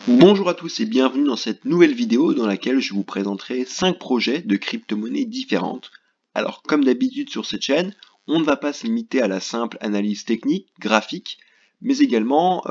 Bonjour à tous et bienvenue dans cette nouvelle vidéo dans laquelle je vous présenterai 5 projets de crypto-monnaies différentes. Alors comme d'habitude sur cette chaîne, on ne va pas se limiter à la simple analyse technique, graphique, mais également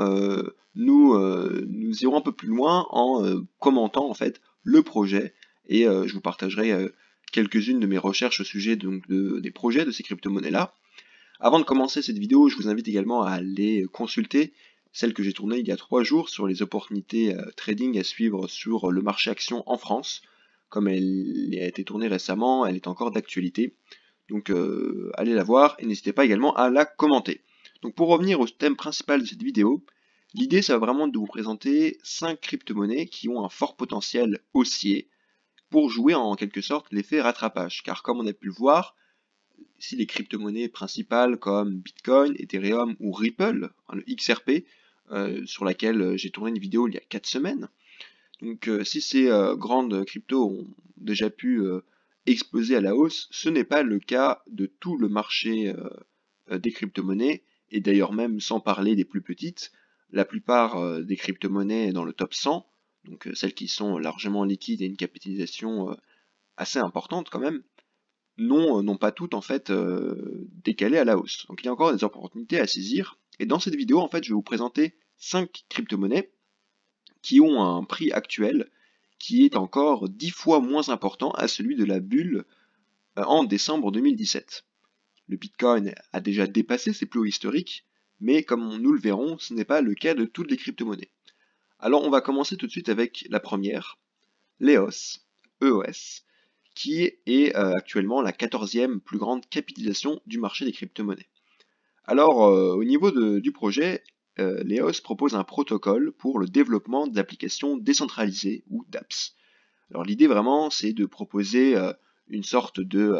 nous irons un peu plus loin en commentant en fait le projet et je vous partagerai quelques-unes de mes recherches au sujet des projets de ces crypto-monnaies-là. Avant de commencer cette vidéo, je vous invite également à aller consulter celle que j'ai tournée il y a 3 jours sur les opportunités trading à suivre sur le marché action en France. Comme elle a été tournée récemment, elle est encore d'actualité. Donc allez la voir et n'hésitez pas également à la commenter. Donc pour revenir au thème principal de cette vidéo, l'idée ça va vraiment de vous présenter 5 crypto-monnaies qui ont un fort potentiel haussier pour jouer en quelque sorte l'effet rattrapage. Car comme on a pu le voir, si les crypto-monnaies principales comme Bitcoin, Ethereum ou Ripple, hein, le XRP, sur laquelle j'ai tourné une vidéo il y a 4 semaines. Donc si ces grandes cryptos ont déjà pu exploser à la hausse, ce n'est pas le cas de tout le marché des crypto-monnaies, et d'ailleurs même sans parler des plus petites, la plupart des crypto-monnaies dans le top 100, donc celles qui sont largement liquides et une capitalisation assez importante quand même, n'ont pas toutes en fait décalé à la hausse. Donc il y a encore des opportunités à saisir. Et dans cette vidéo, en fait, je vais vous présenter 5 crypto-monnaies qui ont un prix actuel qui est encore 10 fois moins important à celui de la bulle en décembre 2017. Le Bitcoin a déjà dépassé ses plus hauts historiques, mais comme nous le verrons, ce n'est pas le cas de toutes les crypto-monnaies. Alors on va commencer tout de suite avec la première, l'EOS, EOS, qui est actuellement la 14e plus grande capitalisation du marché des crypto-monnaies. Alors, au niveau du projet, l'EOS propose un protocole pour le développement d'applications décentralisées ou d'apps. Alors l'idée vraiment, c'est de proposer une sorte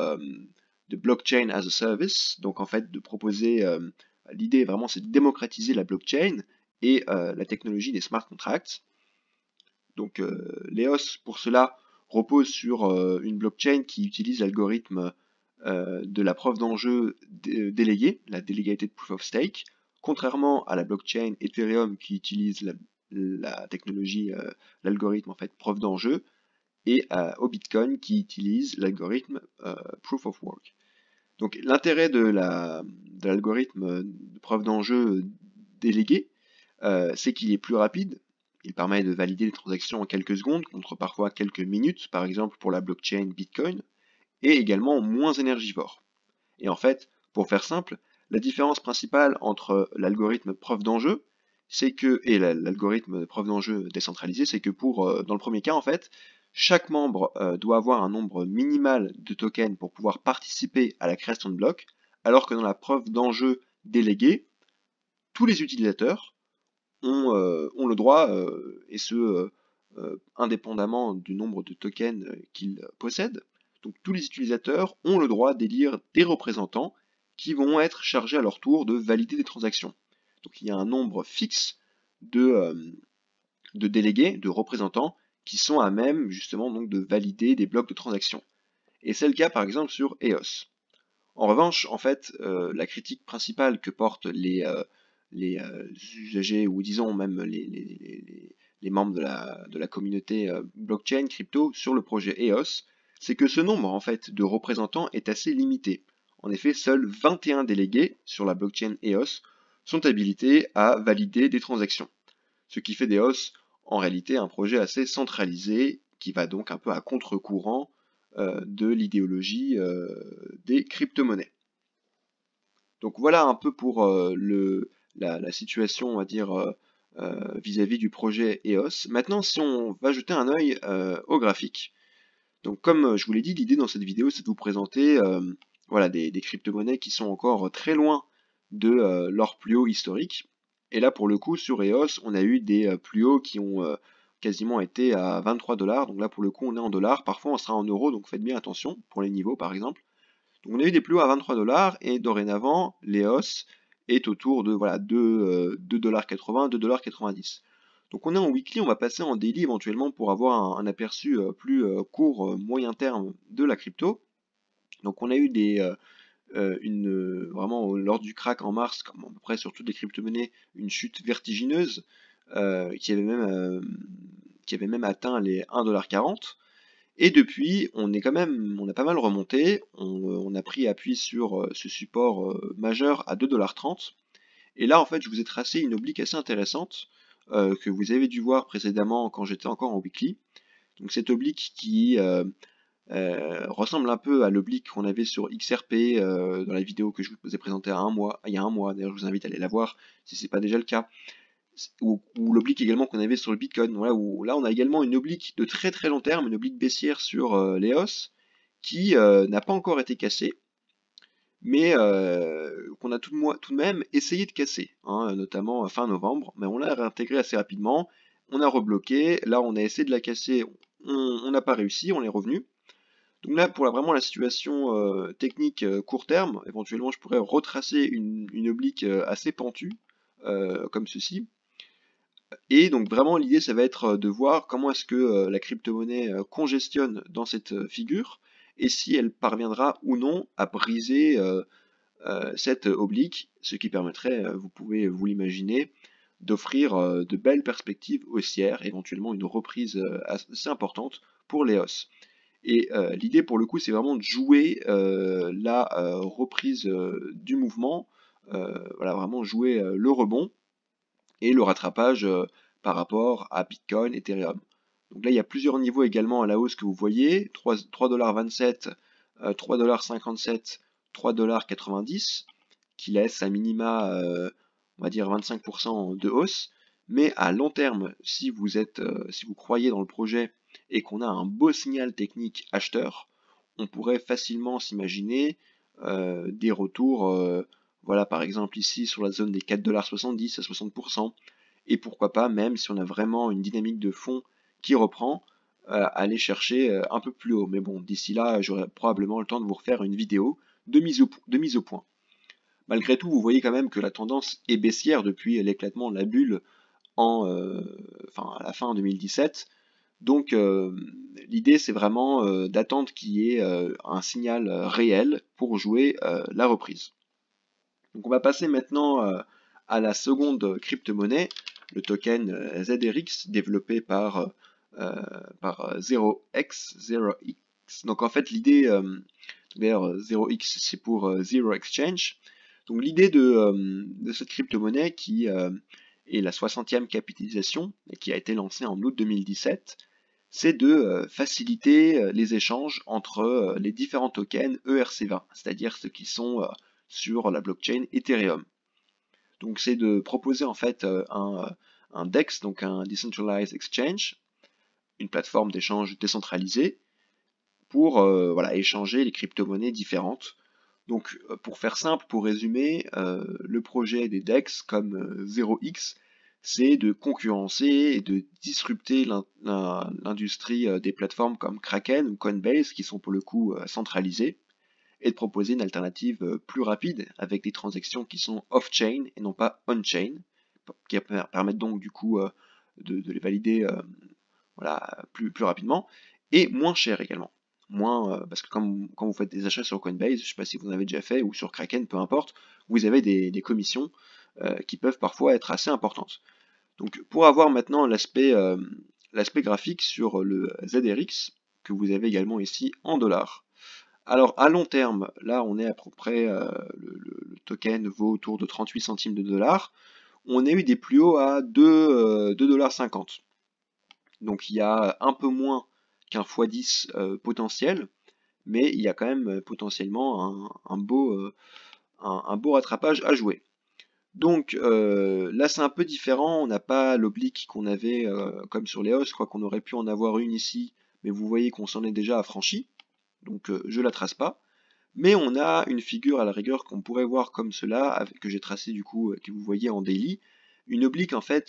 de blockchain as a service, donc en fait de proposer, l'idée vraiment c'est de démocratiser la blockchain et la technologie des smart contracts. Donc l'EOS pour cela repose sur une blockchain qui utilise l'algorithme de la preuve d'enjeu déléguée, la Delegated Proof of Stake, contrairement à la blockchain Ethereum qui utilise la technologie, l'algorithme en fait preuve d'enjeu, et au Bitcoin qui utilise l'algorithme Proof of Work. Donc l'intérêt de l'algorithme de preuve d'enjeu délégué, c'est qu'il est plus rapide. Il permet de valider les transactions en quelques secondes contre parfois quelques minutes, par exemple pour la blockchain Bitcoin, et également moins énergivore. Et en fait, pour faire simple, la différence principale entre l'algorithme preuve d'enjeu et l'algorithme preuve d'enjeu décentralisé, c'est que dans le premier cas, en fait, chaque membre doit avoir un nombre minimal de tokens pour pouvoir participer à la création de blocs, alors que dans la preuve d'enjeu déléguée, tous les utilisateurs ont le droit, et ce indépendamment du nombre de tokens qu'ils possèdent. Donc tous les utilisateurs ont le droit d'élire des représentants qui vont être chargés à leur tour de valider des transactions. Donc il y a un nombre fixe de délégués, de représentants, qui sont à même justement donc de valider des blocs de transactions. Et c'est le cas par exemple sur EOS. En revanche, en fait, la critique principale que portent les usagers, ou disons même les membres de la communauté blockchain crypto sur le projet EOS, c'est que ce nombre en fait de représentants est assez limité. En effet, seuls 21 délégués sur la blockchain EOS sont habilités à valider des transactions. Ce qui fait d'EOS en réalité un projet assez centralisé qui va donc un peu à contre-courant de l'idéologie des crypto-monnaies. Donc voilà un peu pour la situation, on va dire, vis-à-vis du projet EOS. Maintenant, si on va jeter un œil au graphique. Donc comme je vous l'ai dit, l'idée dans cette vidéo, c'est de vous présenter voilà, des crypto-monnaies qui sont encore très loin de leur plus haut historique. Et là, pour le coup, sur EOS, on a eu des plus hauts qui ont quasiment été à 23 $. Donc là, pour le coup, on est en dollars. Parfois, on sera en euros, donc faites bien attention pour les niveaux, par exemple. Donc on a eu des plus hauts à 23 $, et dorénavant, l'EOS est autour de voilà, 2,80 $, 2,90 $. Donc on est en weekly, on va passer en daily éventuellement pour avoir un aperçu plus court, moyen terme de la crypto. Donc on a eu vraiment lors du crack en mars, comme à peu près sur toutes les crypto-monnaies, une chute vertigineuse qui avait même atteint les 1,40 $. Et depuis, on a pas mal remonté, on a pris appui sur ce support majeur à 2,30 $. Et là, en fait, je vous ai tracé une oblique assez intéressante que vous avez dû voir précédemment quand j'étais encore en weekly. Donc cette oblique qui ressemble un peu à l'oblique qu'on avait sur XRP dans la vidéo que je vous ai présentée il y a un mois. D'ailleurs, je vous invite à aller la voir si c'est pas déjà le cas. Ou l'oblique également qu'on avait sur le Bitcoin. Voilà, où là, on a également une oblique de très très long terme, une oblique baissière sur l'EOS qui n'a pas encore été cassée, mais qu'on a tout de même essayé de casser, hein, notamment fin novembre, mais on l'a réintégré assez rapidement, on a rebloqué, là on a essayé de la casser, on n'a pas réussi, on est revenu. Donc là, pour vraiment la situation technique court terme, éventuellement je pourrais retracer une oblique assez pentue, comme ceci. Et donc vraiment l'idée ça va être de voir comment est-ce que la crypto-monnaie congestionne dans cette figure, et si elle parviendra ou non à briser cette oblique, ce qui permettrait, vous pouvez vous l'imaginer, d'offrir de belles perspectives haussières, éventuellement une reprise assez importante pour l'EOS. Et l'idée pour le coup c'est vraiment de jouer la reprise du mouvement, voilà, vraiment jouer le rebond et le rattrapage par rapport à Bitcoin, Ethereum. Donc là il y a plusieurs niveaux également à la hausse que vous voyez, 3,27 $, 3,57 $, 3,90 $, qui laisse à minima, on va dire 25% de hausse. Mais à long terme, si vous croyez dans le projet et qu'on a un beau signal technique acheteur, on pourrait facilement s'imaginer des retours, voilà, par exemple ici sur la zone des 4,70 $ à 60%, et pourquoi pas, même si on a vraiment une dynamique de fond qui reprend, aller chercher un peu plus haut. Mais bon, d'ici là, j'aurai probablement le temps de vous refaire une vidéo de mise au point. Malgré tout, vous voyez quand même que la tendance est baissière depuis l'éclatement de la bulle à la fin 2017. Donc l'idée c'est vraiment d'attendre qu'il y ait un signal réel pour jouer la reprise. Donc on va passer maintenant à la seconde crypto-monnaie, le token ZRX développé par 0x. Donc en fait l'idée, d'ailleurs 0x c'est pour Zero Exchange. Donc l'idée de cette crypto-monnaie qui est la 60e capitalisation et qui a été lancée en août 2017, c'est de faciliter les échanges entre les différents tokens ERC20, c'est-à-dire ceux qui sont sur la blockchain Ethereum. Donc c'est de proposer en fait un DEX, donc un Decentralized Exchange, une plateforme d'échange décentralisée, pour voilà, échanger les crypto-monnaies différentes. Donc pour faire simple, pour résumer, le projet des DEX comme 0x, c'est de concurrencer et de disrupter l'industrie des plateformes comme Kraken ou Coinbase, qui sont pour le coup centralisées, et de proposer une alternative plus rapide avec des transactions qui sont off-chain et non pas on-chain, qui permettent donc du coup de les valider voilà, plus rapidement, et moins cher également. Moins, parce que quand vous faites des achats sur Coinbase, je ne sais pas si vous en avez déjà fait, ou sur Kraken, peu importe, vous avez des commissions qui peuvent parfois être assez importantes. Donc pour avoir maintenant l'aspect graphique sur le ZRX, que vous avez également ici en dollars. Alors à long terme, là on est à peu près, le token vaut autour de 38 centimes de dollars. On a eu des plus hauts à 2,50 $. Donc il y a un peu moins qu'un x10 potentiel, mais il y a quand même potentiellement un beau rattrapage à jouer. Donc là c'est un peu différent, on n'a pas l'oblique qu'on avait comme sur les hausses, je crois qu'on aurait pu en avoir une ici, mais vous voyez qu'on s'en est déjà affranchi, donc je la trace pas. Mais on a une figure à la rigueur qu'on pourrait voir comme cela, que j'ai tracé du coup, que vous voyez en daily, une oblique en fait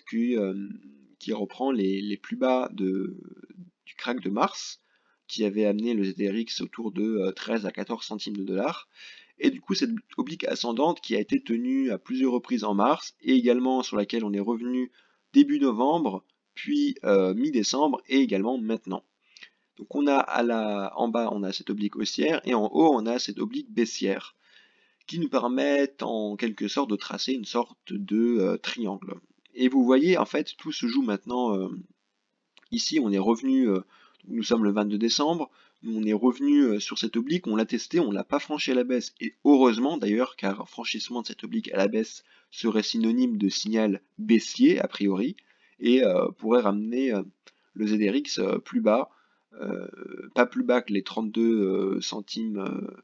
qui reprend les plus bas du crack de mars, qui avait amené le ZRX autour de 13 à 14 centimes de dollars. Et du coup cette oblique ascendante qui a été tenue à plusieurs reprises en mars, et également sur laquelle on est revenu début novembre, puis mi-décembre, et également maintenant. Donc on a en bas on a cette oblique haussière et en haut on a cette oblique baissière qui nous permettent en quelque sorte de tracer une sorte de triangle. Et vous voyez, en fait, tout se joue maintenant. Ici, on est revenu, nous sommes le 22 décembre, on est revenu sur cette oblique, on l'a testé, on l'a pas franchi à la baisse. Et heureusement d'ailleurs, car franchissement de cette oblique à la baisse serait synonyme de signal baissier, a priori, et pourrait ramener le ZRX plus bas, pas plus bas que les 32 centimes,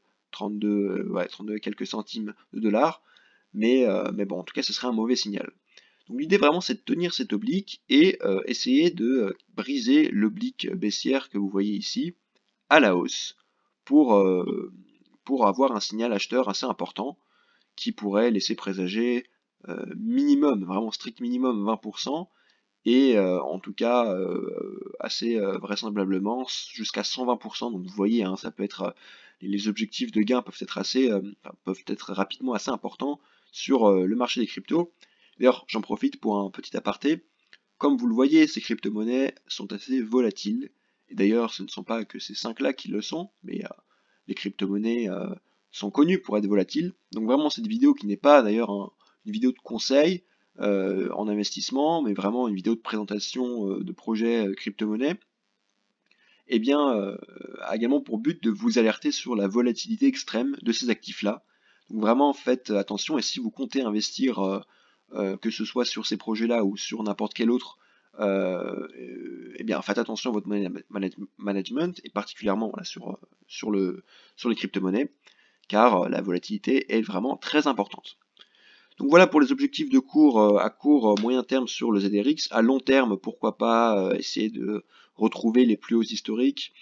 32 quelques centimes de dollars, mais bon, en tout cas, ce serait un mauvais signal. Donc l'idée vraiment c'est de tenir cette oblique et essayer de briser l'oblique baissière que vous voyez ici à la hausse pour, pour avoir un signal acheteur assez important qui pourrait laisser présager minimum, vraiment strict minimum 20% et en tout cas assez vraisemblablement jusqu'à 120%. Donc vous voyez, hein, ça peut être les objectifs de gain peuvent être assez, peuvent être rapidement assez importants sur le marché des cryptos. D'ailleurs, j'en profite pour un petit aparté. Comme vous le voyez, ces crypto-monnaies sont assez volatiles. Et d'ailleurs, ce ne sont pas que ces 5-là qui le sont, mais les crypto-monnaies sont connues pour être volatiles. Donc vraiment, cette vidéo qui n'est pas d'ailleurs une vidéo de conseil en investissement, mais vraiment une vidéo de présentation de projets crypto-monnaies, eh bien, a également pour but de vous alerter sur la volatilité extrême de ces actifs-là. Donc vraiment, faites attention, et si vous comptez investir, que ce soit sur ces projets-là ou sur n'importe quel autre, eh bien, faites attention à votre management, et particulièrement voilà, sur les crypto-monnaies, car la volatilité est vraiment très importante. Donc voilà pour les objectifs de cours à court, moyen terme sur le ZRX. À long terme, pourquoi pas essayer de retrouver les plus hauts historiques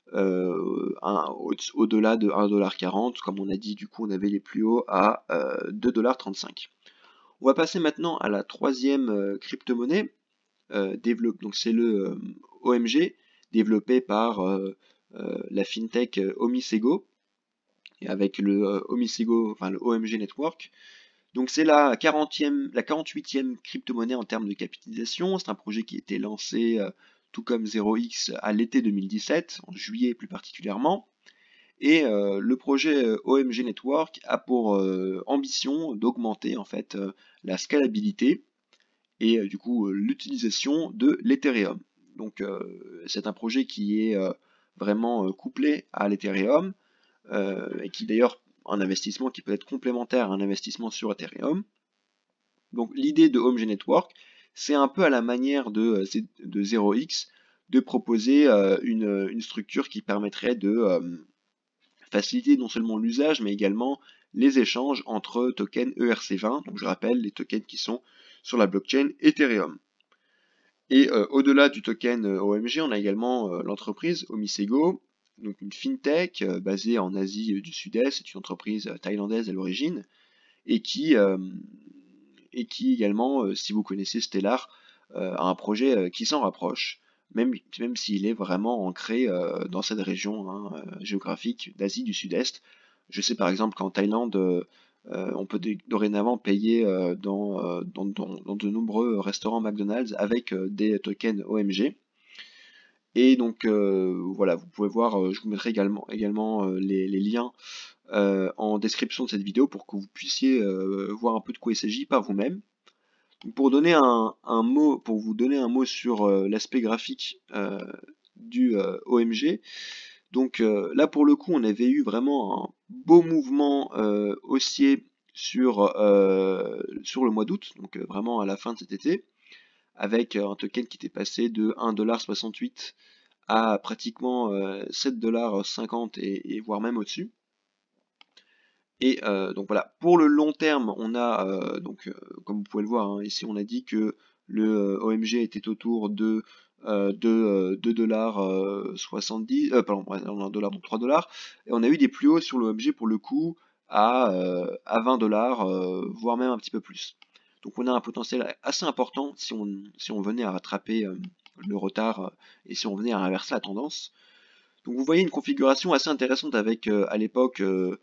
au-delà de 1,40$. Comme on a dit, du coup, on avait les plus hauts à 2,35$. On va passer maintenant à la troisième crypto-monnaie. Donc c'est le OMG, développé par la fintech Omisego, et avec le Omisego, enfin le OMG Network. Donc c'est la 48e crypto-monnaie en termes de capitalisation. C'est un projet qui a été lancé tout comme 0x à l'été 2017, en juillet plus particulièrement. Et le projet OMG Network a pour ambition d'augmenter en fait la scalabilité et du coup l'utilisation de l'Ethereum. Donc c'est un projet qui est vraiment couplé à l'Ethereum et qui d'ailleurs un investissement qui peut être complémentaire à un investissement sur Ethereum. Donc l'idée de OMG Network, c'est un peu à la manière de 0x de proposer une structure qui permettrait de faciliter non seulement l'usage mais également les échanges entre tokens ERC20, donc je rappelle les tokens qui sont sur la blockchain Ethereum. Et au-delà du token OMG, on a également l'entreprise Omisego, donc une fintech basée en Asie du Sud-Est, c'est une entreprise thaïlandaise à l'origine, et qui également, si vous connaissez Stellar, a un projet qui s'en rapproche, même s'il est vraiment ancré dans cette région géographique d'Asie du Sud-Est. Je sais par exemple qu'en Thaïlande, on peut dorénavant payer dans de nombreux restaurants McDonald's avec des tokens OMG. Et donc voilà, vous pouvez voir, je vous mettrai également les liens en description de cette vidéo pour que vous puissiez voir un peu de quoi il s'agit par vous-même. Pour donner pour vous donner un mot sur l'aspect graphique du OMG, donc là pour le coup on avait eu vraiment un beau mouvement haussier sur le mois d'août, donc vraiment à la fin de cet été, avec un token qui était passé de 1,68$ à pratiquement 7,50$ et voire même au-dessus. Et donc voilà, pour le long terme, on a comme vous pouvez le voir, hein, ici on a dit que le OMG était autour de 2,70$, pardon, ouais, non, $, donc 3$, et on a eu des plus hauts sur le OMG pour le coup à 20$, voire même un petit peu plus. Donc on a un potentiel assez important si on venait à rattraper le retard et si on venait à inverser la tendance. Donc vous voyez une configuration assez intéressante avec à l'époque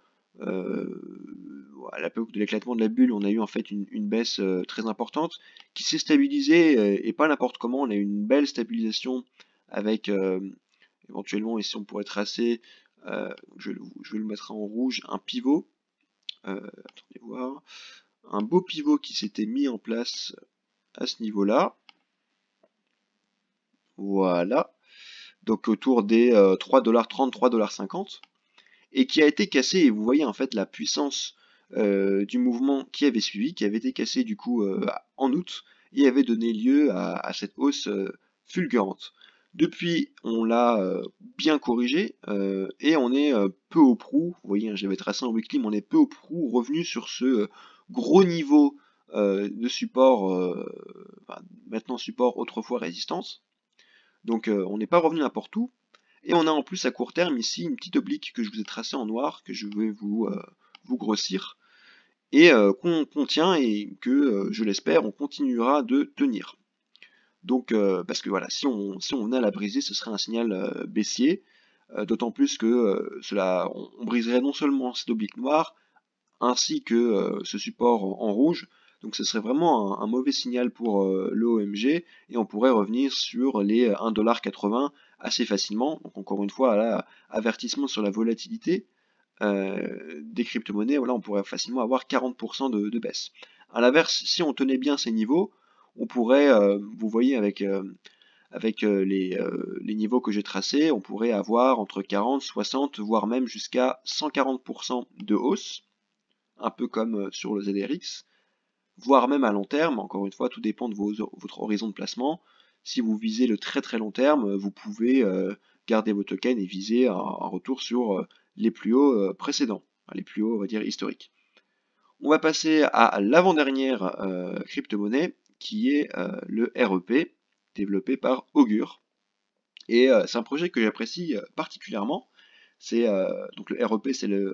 de l'éclatement de la bulle, on a eu en fait une baisse très importante qui s'est stabilisée et pas n'importe comment. On a eu une belle stabilisation avec éventuellement, ici on pourrait tracer, je vais le mettre en rouge, un pivot. Attendez voir, un beau pivot qui s'était mis en place à ce niveau-là. Voilà. Donc autour des 3,30 $, 3,50 $, et qui a été cassé, et vous voyez en fait la puissance du mouvement qui avait suivi, qui avait été cassé du coup en août, et avait donné lieu à cette hausse fulgurante. Depuis, on l'a bien corrigé, et on est peu au prou, vous voyez, hein, j'avais tracé en weekly, mais on est peu au prou revenu sur ce gros niveau de support, enfin, maintenant support, autrefois résistance. Donc on n'est pas revenu n'importe où. Et on a en plus à court terme ici une petite oblique que je vous ai tracée en noir, que je vais vous grossir, et qu'on tient et que, je l'espère, on continuera de tenir. Donc parce que voilà, si on venait à la briser, ce serait un signal baissier, d'autant plus que on briserait non seulement cette oblique noire, ainsi que ce support en rouge. Donc ce serait vraiment un mauvais signal pour l'OMG, et on pourrait revenir sur les 1,80 $ assez facilement. Donc encore une fois, là, avertissement sur la volatilité des crypto-monnaies, voilà, on pourrait facilement avoir 40% de baisse. À l'inverse, si on tenait bien ces niveaux, on pourrait, vous voyez avec les niveaux que j'ai tracés, on pourrait avoir entre 40, 60, voire même jusqu'à 140% de hausse, un peu comme sur le ZRX, voire même à long terme. Encore une fois, tout dépend de votre horizon de placement. Si vous visez le très très long terme, vous pouvez garder vos tokens et viser un retour sur les plus hauts précédents, enfin, les plus hauts, on va dire, historiques. On va passer à l'avant-dernière crypto-monnaie, qui est le REP, développé par Augur. Et c'est un projet que j'apprécie particulièrement. C'est donc le REP, c'est le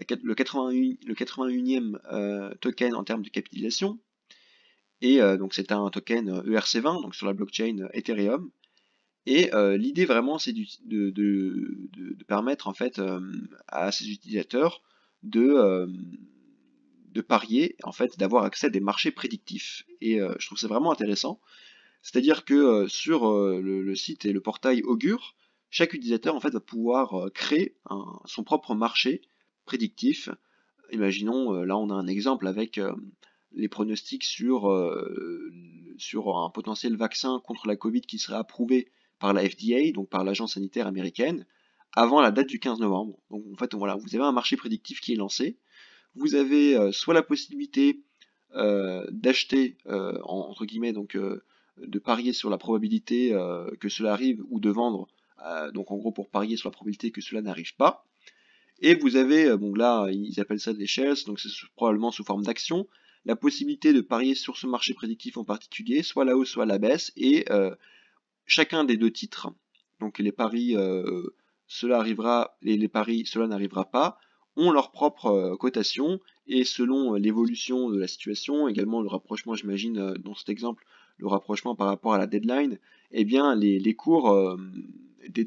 81e token en termes de capitalisation. Et donc c'est un token ERC20, donc sur la blockchain Ethereum. Et l'idée vraiment, c'est de permettre en fait à ses utilisateurs de, de parier, en fait, d'avoir accès à des marchés prédictifs. Et je trouve ça vraiment intéressant. C'est-à-dire que sur le site et le portail Augur, chaque utilisateur en fait va pouvoir créer son propre marché prédictif. Imaginons, là on a un exemple avec les pronostics sur un potentiel vaccin contre la Covid qui serait approuvé par la FDA, donc par l'agence sanitaire américaine, avant la date du 15 novembre. Donc en fait voilà, vous avez un marché prédictif qui est lancé. Vous avez soit la possibilité d'acheter, entre guillemets, donc de parier sur la probabilité que cela arrive, ou de vendre, donc en gros pour parier sur la probabilité que cela n'arrive pas. Et vous avez, bon là ils appellent ça des shares, donc c'est probablement sous forme d'action, la possibilité de parier sur ce marché prédictif en particulier, soit la hausse, soit la baisse, et chacun des deux titres, donc les paris cela arrivera et les paris cela n'arrivera pas, ont leur propre cotation, et selon l'évolution de la situation, également le rapprochement, j'imagine, dans cet exemple, le rapprochement par rapport à la deadline, eh bien les cours des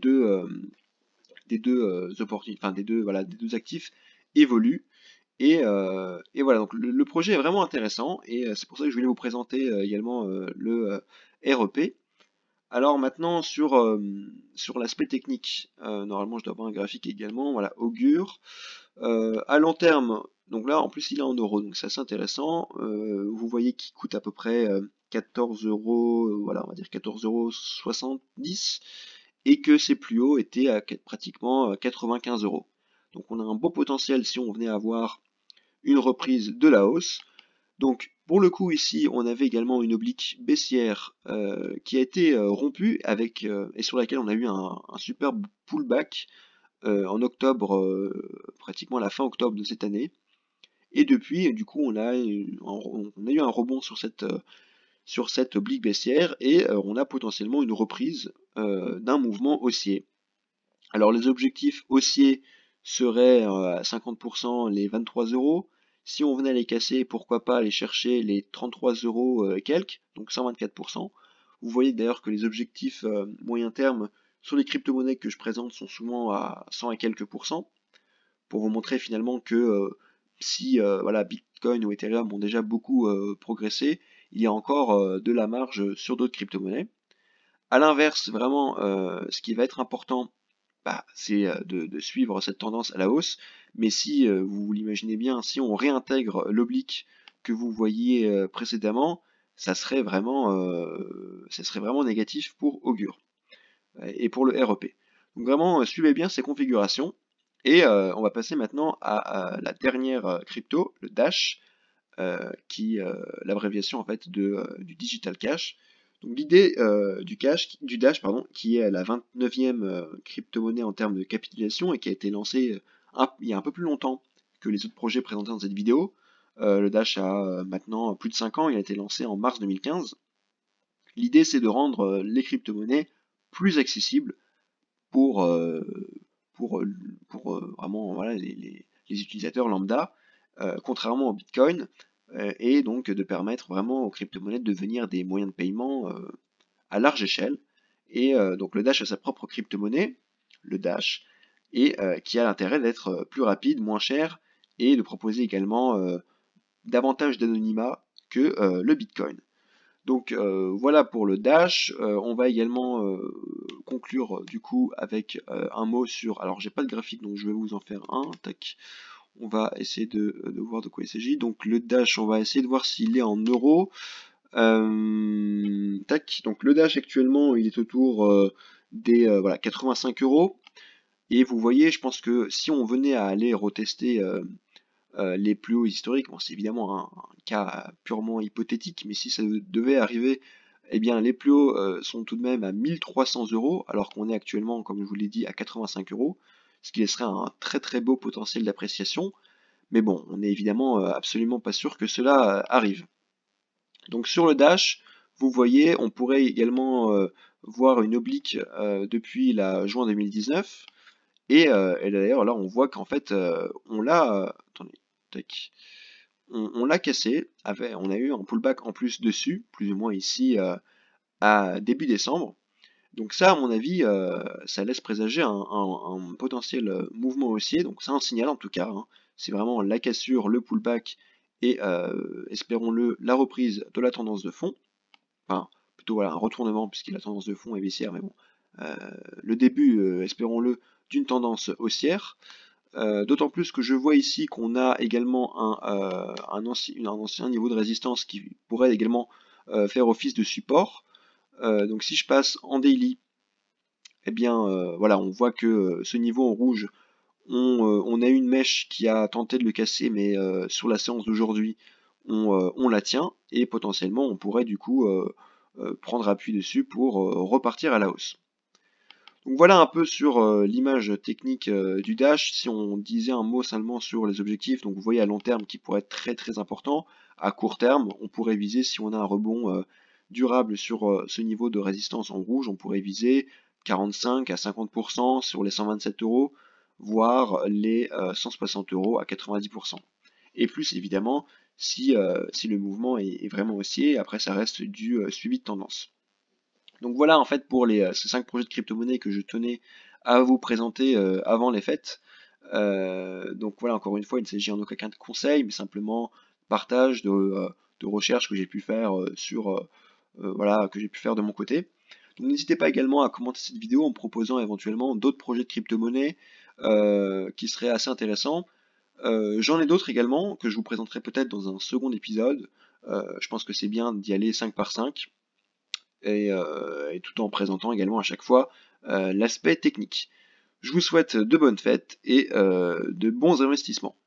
deux opportunités, enfin voilà, des deux actifs évoluent. Et voilà, donc le projet est vraiment intéressant, et c'est pour ça que je voulais vous présenter également le REP. Alors maintenant sur l'aspect technique, normalement je dois avoir un graphique également, voilà, Augure. À long terme, donc là en plus il est en euros, donc c'est assez intéressant. Vous voyez qu'il coûte à peu près 14 euros, voilà, on va dire 14,70 €, et que ses plus hauts étaient à pratiquement 95 euros. Donc on a un beau potentiel si on venait à avoir une reprise de la hausse. Donc pour le coup ici on avait également une oblique baissière qui a été rompue avec et sur laquelle on a eu un superbe pullback en octobre, pratiquement à la fin octobre de cette année. Et depuis, du coup, on a eu un rebond sur cette oblique baissière, et on a potentiellement une reprise d'un mouvement haussier. Alors les objectifs haussiers seraient à 50% les 23 euros. Si on venait à les casser, pourquoi pas aller chercher les 33 euros et quelques, donc 124%. Vous voyez d'ailleurs que les objectifs moyen terme sur les crypto-monnaies que je présente sont souvent à 100 et quelques pourcents, pour vous montrer finalement que si voilà, Bitcoin ou Ethereum ont déjà beaucoup progressé, il y a encore de la marge sur d'autres crypto-monnaies. A l'inverse, vraiment, ce qui va être important, bah, c'est de suivre cette tendance à la hausse. Mais si vous l'imaginez bien, si on réintègre l'oblique que vous voyiez précédemment, ça serait vraiment négatif pour Augur et pour le REP. Donc vraiment, suivez bien ces configurations. Et on va passer maintenant à la dernière crypto, le Dash, qui l'abréviation en fait du Digital Cash. Donc l'idée du Dash, pardon, qui est la 29e crypto-monnaie en termes de capitalisation et qui a été lancée il y a un peu plus longtemps que les autres projets présentés dans cette vidéo. Le Dash a maintenant plus de 5 ans, il a été lancé en mars 2015. L'idée c'est de rendre les crypto-monnaies plus accessibles pour, euh, pour vraiment voilà, les utilisateurs lambda, contrairement au Bitcoin, et donc de permettre vraiment aux crypto-monnaies de devenir des moyens de paiement à large échelle. Et donc le Dash a sa propre crypto-monnaie, le Dash, et qui a l'intérêt d'être plus rapide, moins cher, et de proposer également davantage d'anonymat que le Bitcoin. Donc voilà pour le Dash. On va également conclure du coup avec un mot sur. Alors j'ai pas de graphique donc je vais vous en faire un. Tac. On va essayer de voir de quoi il s'agit. Donc le Dash, on va essayer de voir s'il est en euros. Tac. Donc le Dash actuellement il est autour des voilà, 85 euros. Et vous voyez, je pense que si on venait à aller retester les plus hauts historiques, bon, c'est évidemment un cas purement hypothétique, mais si ça devait arriver, eh bien les plus hauts sont tout de même à 1300 euros, alors qu'on est actuellement, comme je vous l'ai dit, à 85 euros, ce qui laisserait un très très beau potentiel d'appréciation. Mais bon, on n'est évidemment absolument pas sûr que cela arrive. Donc sur le Dash, vous voyez, on pourrait également voir une oblique depuis la juin 2019. Et d'ailleurs, là, on voit qu'en fait, on l'a. Attendez, tac. On l'a cassé. On a eu un pullback en plus dessus, plus ou moins ici, à début décembre. Donc ça, à mon avis, ça laisse présager un potentiel mouvement haussier. Donc c'est un signal en tout cas, hein. C'est vraiment la cassure, le pullback et, espérons-le, la reprise de la tendance de fond. Enfin, plutôt voilà, un retournement puisque la tendance de fond est baissière, mais bon. Le début, espérons-le, d'une tendance haussière. D'autant plus que je vois ici qu'on a également un ancien niveau de résistance qui pourrait également faire office de support. Donc si je passe en daily, eh bien voilà, on voit que ce niveau en rouge, on a une mèche qui a tenté de le casser, mais sur la séance d'aujourd'hui, on la tient et potentiellement on pourrait du coup prendre appui dessus pour repartir à la hausse. Donc voilà un peu sur l'image technique du Dash. Si on disait un mot seulement sur les objectifs, donc vous voyez à long terme qui pourrait être très très important. À court terme, on pourrait viser, si on a un rebond durable sur ce niveau de résistance en rouge, on pourrait viser 45 à 50% sur les 127 euros, voire les 160 euros à 90%. Et plus évidemment si le mouvement est vraiment haussier, après ça reste du suivi de tendance. Donc voilà en fait pour ces 5 projets de crypto-monnaie que je tenais à vous présenter avant les fêtes. Donc voilà, encore une fois, il ne s'agit en aucun cas de conseil, mais simplement partage de recherches que j'ai pu faire voilà, que j'ai pu faire de mon côté. Donc n'hésitez pas également à commenter cette vidéo en me proposant éventuellement d'autres projets de crypto-monnaie qui seraient assez intéressants. J'en ai d'autres également que je vous présenterai peut-être dans un second épisode. Je pense que c'est bien d'y aller 5 par 5 et tout en présentant également à chaque fois l'aspect technique. Je vous souhaite de bonnes fêtes et de bons investissements.